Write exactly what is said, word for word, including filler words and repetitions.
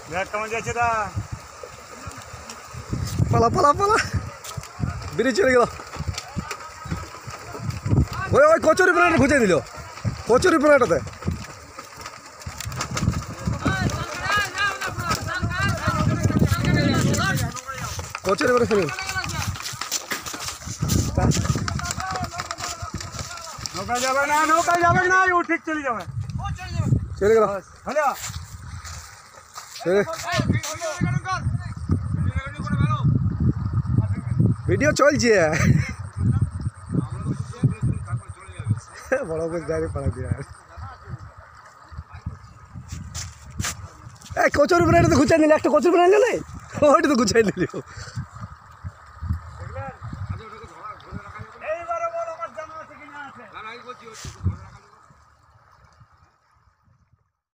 কেমন যাচ্ছে দা? পালা পালা পালা বেরিয়ে চলে গেল। ওই ওই কচুরি প্রাণটা ঘুচে দিল, কচুরি প্রাণটাতে কচুরি প্রাণ ফেলে নৌকা যাবে না, নৌকা যাবে না, ও ঠিক চলে যাবে। চলে গেল। হ্যালো ভিডিও চলছে বড় বেশ গাড়ি পাড়া দিয়ে এই কচুরি প্রাণটা তো ঘুচাই নিলে, একটা কচুরি প্রাণ নিলে ওইটা তো ঘুচাই নিল।